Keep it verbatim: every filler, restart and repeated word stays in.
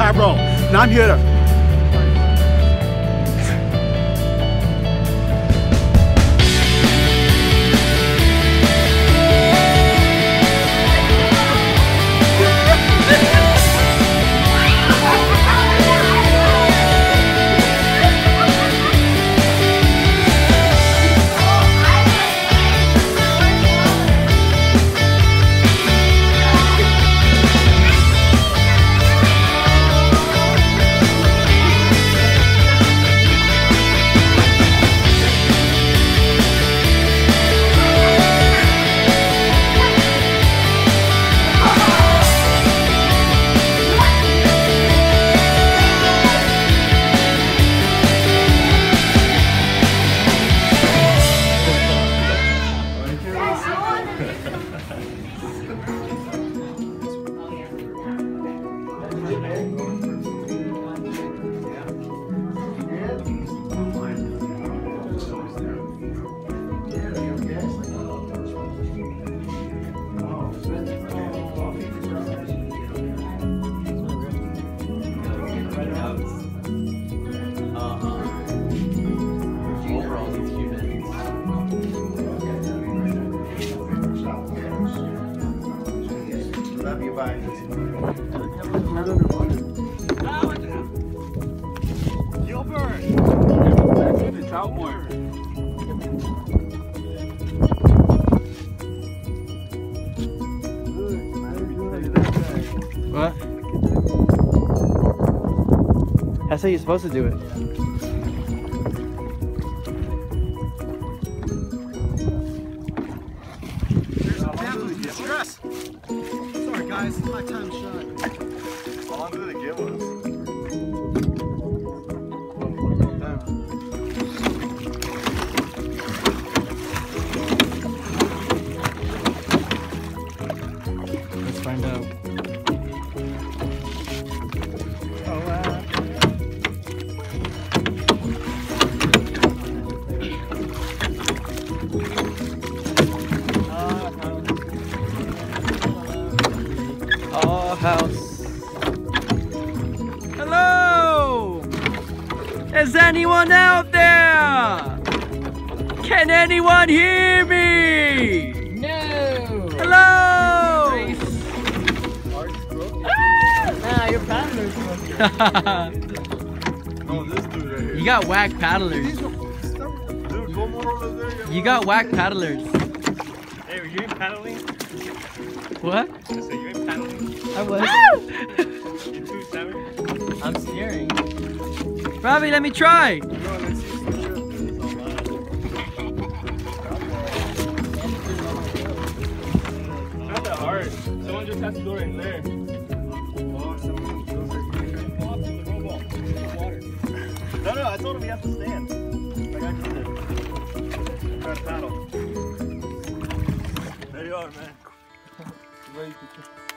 right, bro. Now I'm here to. What? That's how you're supposed to do it. Stress. Sorry guys, my time shot. How long did it give us? Let's find out. Oh wow. Oh, house. Hello! Is anyone out there? Can anyone hear me? No! Hello! Nah, your paddler's Oh, this dude right here. You got whack paddlers. Dude, go more over there. You got whack paddlers. Hey, were you in paddling? What? I said, you in paddling? I was. You too, Sammy? I'm steering. Robbie, let me try. Not that hard. Someone just has to go right there. No, no, I told him he has to stand. Like I did it. Try to paddle. There you are, man. Ready to